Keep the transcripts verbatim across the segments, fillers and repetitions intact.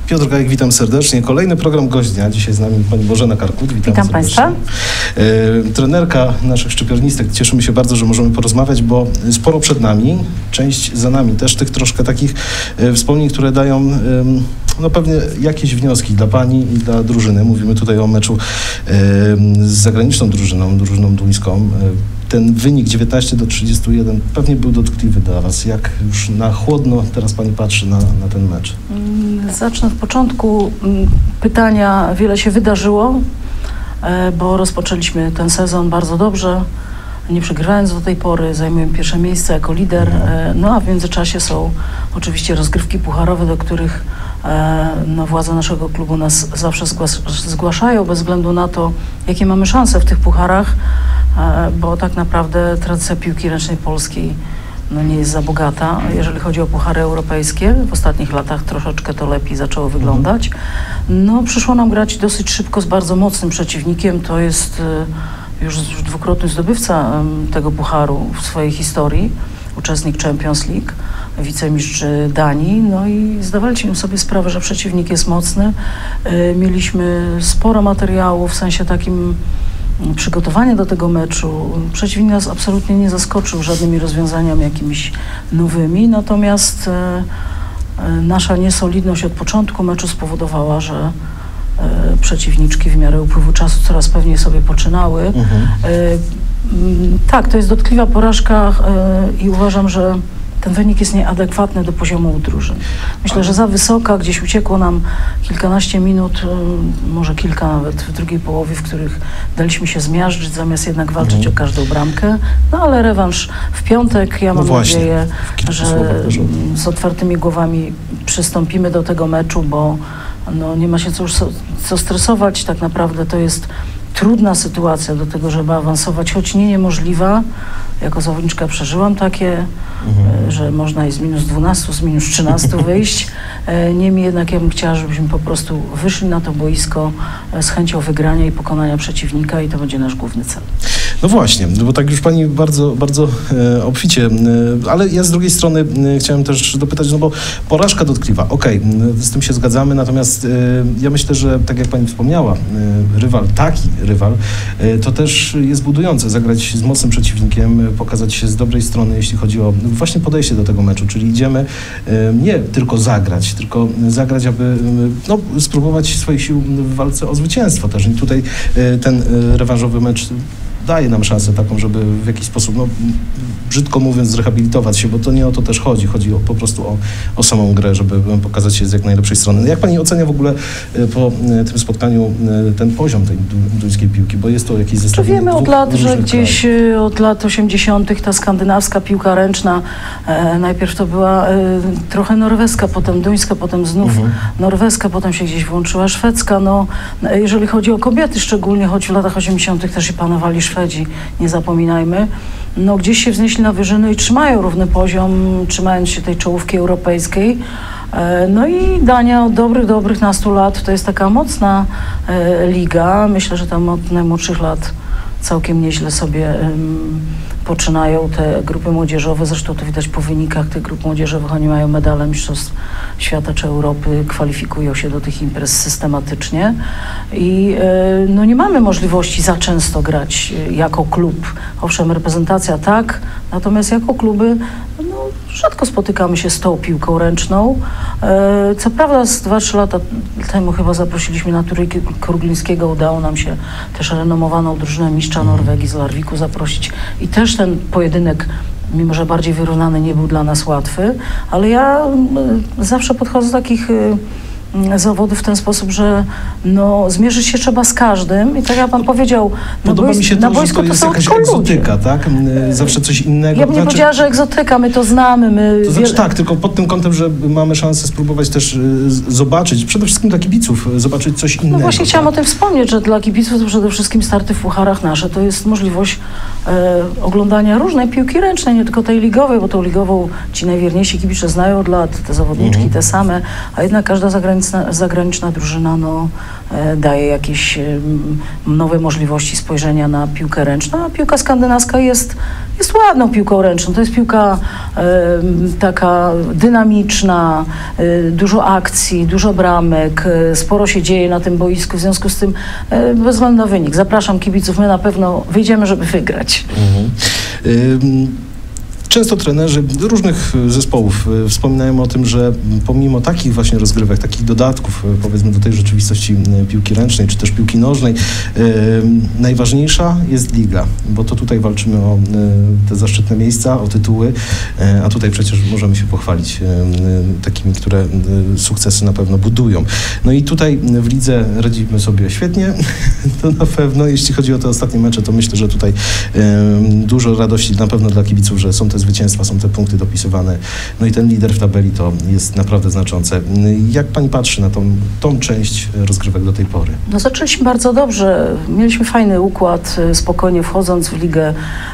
Piotr Gajek, witam serdecznie. Kolejny program Gość Dnia. Dzisiaj z nami pani Bożena Karkut. Witam, witam Państwa. E, trenerka naszych szczypiornistek. Cieszymy się bardzo, że możemy porozmawiać, bo sporo przed nami, część za nami. Też tych troszkę takich e, wspomnień, które dają e, no pewnie jakieś wnioski dla pani i dla drużyny. Mówimy tutaj o meczu e, z zagraniczną drużyną, drużyną duńską. E, Ten wynik dziewiętnaście do trzydziestu jeden pewnie był dotkliwy dla was. Jak już na chłodno teraz pani patrzy na, na ten mecz? Zacznę od początku. Pytania, wiele się wydarzyło, bo rozpoczęliśmy ten sezon bardzo dobrze, nie przegrywając do tej pory, zajmujemy pierwsze miejsce jako lider, no a w międzyczasie są oczywiście rozgrywki pucharowe, do których no, władze naszego klubu nas zawsze zgłaszają, bez względu na to, jakie mamy szanse w tych pucharach, bo tak naprawdę tradycja piłki ręcznej polskiej no, nie jest za bogata. Jeżeli chodzi o puchary europejskie, w ostatnich latach troszeczkę to lepiej zaczęło wyglądać. No, przyszło nam grać dosyć szybko z bardzo mocnym przeciwnikiem. To jest już dwukrotny zdobywca tego pucharu w swojej historii, uczestnik Champions League, wicemistrz Danii, no i zdawaliśmy sobie sprawę, że przeciwnik jest mocny. Mieliśmy sporo materiału w sensie takim przygotowania do tego meczu. Przeciwnik nas absolutnie nie zaskoczył żadnymi rozwiązaniami jakimiś nowymi, natomiast e, e, nasza niesolidność od początku meczu spowodowała, że e, przeciwniczki w miarę upływu czasu coraz pewniej sobie poczynały. Mhm. E, m, tak, to jest dotkliwa porażka e, i uważam, że ten wynik jest nieadekwatny do poziomu drużyn. Myślę, że za wysoka, gdzieś uciekło nam kilkanaście minut, może kilka nawet w drugiej połowie, w których daliśmy się zmiażdżyć, zamiast jednak walczyć mm. o każdą bramkę. No ale rewanż w piątek. Ja mam no właśnie, nadzieję, że z otwartymi głowami przystąpimy do tego meczu, bo no, nie ma się co już so, co stresować. Tak naprawdę to jest trudna sytuacja do tego, żeby awansować, choć nie niemożliwa. Jako zawodniczka przeżyłam takie, mhm. że można i z minus dwunastu, z minus trzynastu wyjść. Niemniej jednak ja bym chciała, żebyśmy po prostu wyszli na to boisko z chęcią wygrania i pokonania przeciwnika i to będzie nasz główny cel. No właśnie, bo tak już pani bardzo, bardzo e, obficie, e, ale ja z drugiej strony e, chciałem też dopytać, no bo porażka dotkliwa, okej, okay, z tym się zgadzamy, natomiast e, ja myślę, że tak jak pani wspomniała, e, rywal, taki rywal, e, to też jest budujące, zagrać z mocnym przeciwnikiem, pokazać się z dobrej strony, jeśli chodzi o właśnie podejście do tego meczu, czyli idziemy e, nie tylko zagrać, tylko zagrać, aby no, spróbować swoich sił w walce o zwycięstwo też. I tutaj e, ten e, rewanżowy mecz daje nam szansę taką, żeby w jakiś sposób, no, brzydko mówiąc, zrehabilitować się, bo to nie o to też chodzi. Chodzi o, po prostu o, o samą grę, żeby pokazać się z jak najlepszej strony. Jak pani ocenia w ogóle po tym spotkaniu ten poziom tej duńskiej piłki, bo jest to jakieś zestawienie wiemy dwóch od lat, że gdzieś krajów. Od lat osiemdziesiątych ta skandynawska piłka ręczna, e, najpierw to była e, trochę norweska, potem duńska, potem znów mhm. norweska, potem się gdzieś włączyła szwedzka. No, jeżeli chodzi o kobiety szczególnie, choć w latach osiemdziesiątych też i panowali Szwedzi, nie zapominajmy, no gdzieś się wznieśli na wyżyny i trzymają równy poziom, trzymając się tej czołówki europejskiej. No i Dania od dobrych, dobrych nastu lat to jest taka mocna e, liga. Myślę, że tam od najmłodszych lat całkiem nieźle sobie um, poczynają te grupy młodzieżowe. Zresztą to widać po wynikach tych grup młodzieżowych. Oni mają medale mistrzostw świata czy Europy, kwalifikują się do tych imprez systematycznie i e, no nie mamy możliwości za często grać jako klub. Owszem, reprezentacja tak, natomiast jako kluby no, rzadko spotykamy się z tą piłką ręczną. E, co prawda z dwa trzy lata temu chyba zaprosiliśmy na turniej Kruglińskiego, udało nam się też renomowaną drużynę mistrza Norwegii z Larviku zaprosić i też ten pojedynek, mimo że bardziej wyrównany, nie był dla nas łatwy, ale ja y, zawsze podchodzę do takich y, zawodów w ten sposób, że no, zmierzyć się trzeba z każdym i tak jak pan powiedział, na, Podoba bois mi się to, na że boisku to jest to są jakaś tylko egzotyka, ludzie. tak? Zawsze coś innego. Ja bym nie znaczy, powiedziała, że egzotyka, my to znamy. My to znaczy tak, tylko pod tym kątem, że mamy szansę spróbować też y, zobaczyć, przede wszystkim dla kibiców, zobaczyć coś innego. No właśnie tak? chciałam o tym wspomnieć, że dla kibiców to przede wszystkim starty w pucharach nasze. To jest możliwość e, oglądania różnej piłki ręcznej, nie tylko tej ligowej, bo tą ligową ci najwierniejsi kibice znają od lat, te zawodniczki mhm. te same, a jednak każda zagraniczna, zagraniczna drużyna no, e, daje jakieś e, nowe możliwości spojrzenia na piłkę ręczną, a piłka skandynawska jest, jest ładną piłką ręczną. To jest piłka y, taka dynamiczna, y, dużo akcji, dużo bramek, y, sporo się dzieje na tym boisku, w związku z tym y, bez względu na wynik. Zapraszam kibiców, my na pewno wyjdziemy, żeby wygrać. Mhm. Y Często trenerzy różnych zespołów wspominają o tym, że pomimo takich właśnie rozgrywek, takich dodatków, powiedzmy, do tej rzeczywistości piłki ręcznej, czy też piłki nożnej, yy, najważniejsza jest liga, bo to tutaj walczymy o yy, te zaszczytne miejsca, o tytuły, yy, a tutaj przecież możemy się pochwalić yy, takimi, które yy, sukcesy na pewno budują. No i tutaj w lidze radzimy sobie świetnie, to na pewno, jeśli chodzi o te ostatnie mecze, to myślę, że tutaj yy, dużo radości na pewno dla kibiców, że są te zwycięstwa, są te punkty dopisywane. No i ten lider w tabeli to jest naprawdę znaczące. Jak pani patrzy na tą, tą część rozgrywek do tej pory? No zaczęliśmy bardzo dobrze. Mieliśmy fajny układ, spokojnie wchodząc w ligę.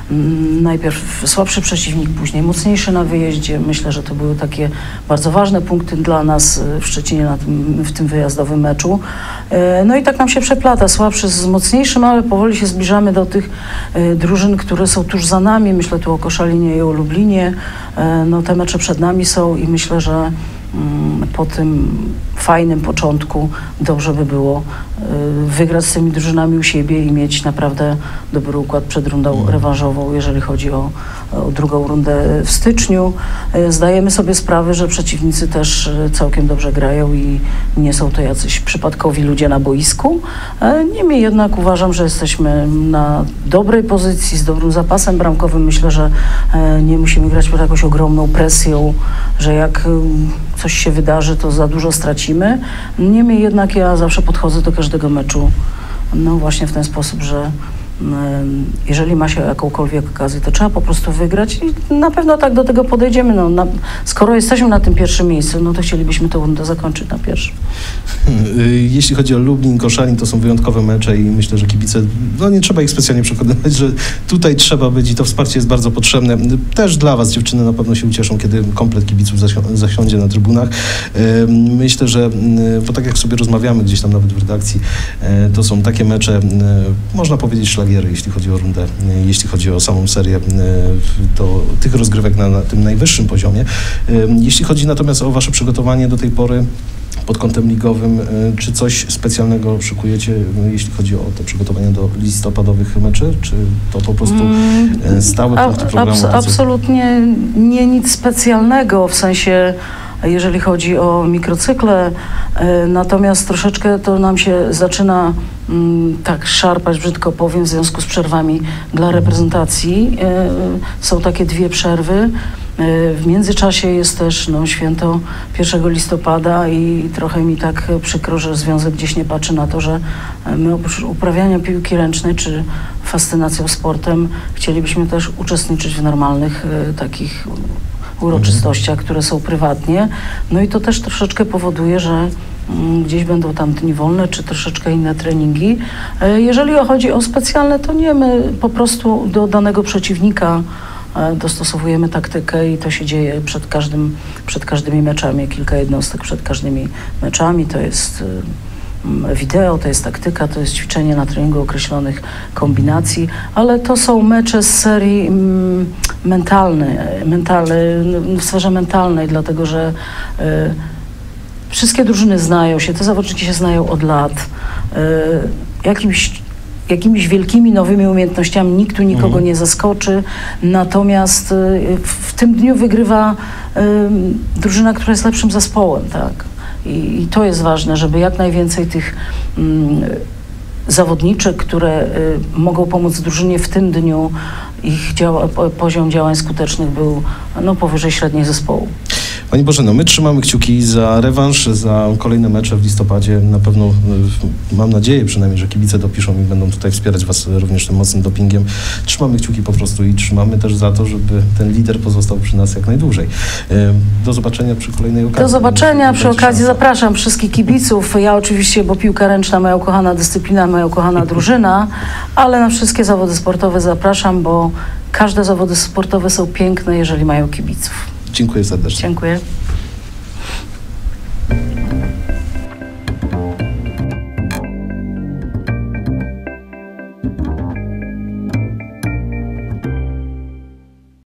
Najpierw słabszy przeciwnik, później mocniejszy na wyjeździe. Myślę, że to były takie bardzo ważne punkty dla nas w Szczecinie na tym, w tym wyjazdowym meczu. No i tak nam się przeplata. Słabszy z mocniejszym, ale powoli się zbliżamy do tych drużyn, które są tuż za nami. Myślę tu o Koszalinie i o Lublinie. No te mecze przed nami są i myślę, że po tym fajnym początku dobrze by było wygrać z tymi drużynami u siebie i mieć naprawdę dobry układ przed rundą rewanżową, jeżeli chodzi o, o drugą rundę w styczniu. Zdajemy sobie sprawę, że przeciwnicy też całkiem dobrze grają i nie są to jacyś przypadkowi ludzie na boisku. Niemniej jednak uważam, że jesteśmy na dobrej pozycji, z dobrym zapasem bramkowym. Myślę, że nie musimy grać pod jakąś ogromną presją, że jak coś się wydarzy, to za dużo stracimy. Niemniej jednak ja zawsze podchodzę do każdego meczu no właśnie w ten sposób, że jeżeli ma się jakąkolwiek okazję, to trzeba po prostu wygrać i na pewno tak do tego podejdziemy. No, na, skoro jesteśmy na tym pierwszym miejscu, no to chcielibyśmy tę rundę zakończyć na pierwszym. Jeśli chodzi o Lublin, Koszalin, to są wyjątkowe mecze i myślę, że kibice, no nie trzeba ich specjalnie przekonywać, że tutaj trzeba być i to wsparcie jest bardzo potrzebne. Też dla was, dziewczyny, na pewno się ucieszą, kiedy komplet kibiców zasiądzie na trybunach. Myślę, że, bo tak jak sobie rozmawiamy gdzieś tam nawet w redakcji, to są takie mecze, można powiedzieć, szlagiery, jeśli chodzi o rundę, jeśli chodzi o samą serię, to tych rozgrywek na, na tym najwyższym poziomie. Jeśli chodzi natomiast o wasze przygotowanie do tej pory pod kątem ligowym, czy coś specjalnego szykujecie, jeśli chodzi o te przygotowania do listopadowych meczy, czy to po prostu stałe punkty programu? Abs absolutnie nie nic specjalnego, w sensie jeżeli chodzi o mikrocykle, natomiast troszeczkę to nam się zaczyna tak szarpać, brzydko powiem, w związku z przerwami dla reprezentacji. Są takie dwie przerwy. W międzyczasie jest też no, święto pierwszego listopada i trochę mi tak przykro, że związek gdzieś nie patrzy na to, że my oprócz uprawiania piłki ręcznej czy fascynacją sportem chcielibyśmy też uczestniczyć w normalnych takich uroczystościach, które są prywatnie. No i to też troszeczkę powoduje, że gdzieś będą tam dni wolne, czy troszeczkę inne treningi. Jeżeli chodzi o specjalne, to nie, my po prostu do danego przeciwnika dostosowujemy taktykę i to się dzieje przed każdym, przed każdymi meczami, kilka jednostek przed każdymi meczami. To jest wideo, to jest taktyka, to jest ćwiczenie na treningu określonych kombinacji, ale to są mecze z serii mm, mentalne, mentalne, w sferze mentalnej, dlatego że y, wszystkie drużyny znają się, te zawodnicy się znają od lat. Y, jakimś Jakimiś wielkimi, nowymi umiejętnościami nikt tu nikogo mhm. nie zaskoczy, natomiast y, w, w tym dniu wygrywa y, drużyna, która jest lepszym zespołem, tak? I, I to jest ważne, żeby jak najwięcej tych mm, zawodniczek, które y, mogą pomóc drużynie w tym dniu, ich działa, poziom działań skutecznych był no, powyżej średniej zespołu. Pani Bożeno, my trzymamy kciuki za rewanż, za kolejne mecze w listopadzie. Na pewno, mam nadzieję przynajmniej, że kibice dopiszą i będą tutaj wspierać was również tym mocnym dopingiem. Trzymamy kciuki po prostu i trzymamy też za to, żeby ten lider pozostał przy nas jak najdłużej. Do zobaczenia przy kolejnej okazji. Do zobaczenia. Przy okazji zapraszam wszystkich kibiców. Ja oczywiście, bo piłka ręczna, moja ukochana dyscyplina, moja ukochana drużyna, ale na wszystkie zawody sportowe zapraszam, bo każde zawody sportowe są piękne, jeżeli mają kibiców. Dziękuję serdecznie. Dziękuję.